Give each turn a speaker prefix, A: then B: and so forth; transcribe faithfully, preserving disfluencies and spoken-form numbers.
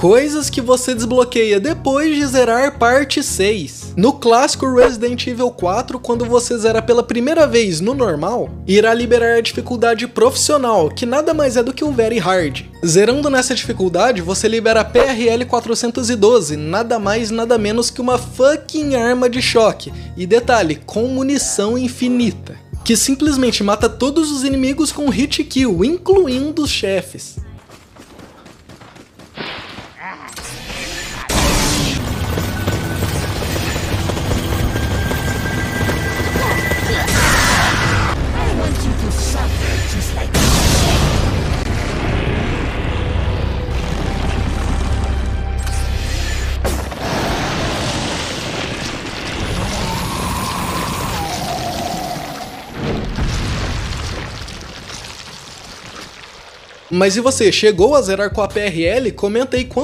A: Coisas que você desbloqueia depois de zerar parte seis. No clássico Resident Evil quatro, quando você zera pela primeira vez no normal, irá liberar a dificuldade profissional, que nada mais é do que o Very Hard. Zerando nessa dificuldade, você libera a P R L quatrocentos e doze, nada mais nada menos que uma fucking arma de choque, e detalhe, com munição infinita, que simplesmente mata todos os inimigos com hit kill, incluindo os chefes. Mas e você, chegou a zerar com a P R L? Comenta aí quanto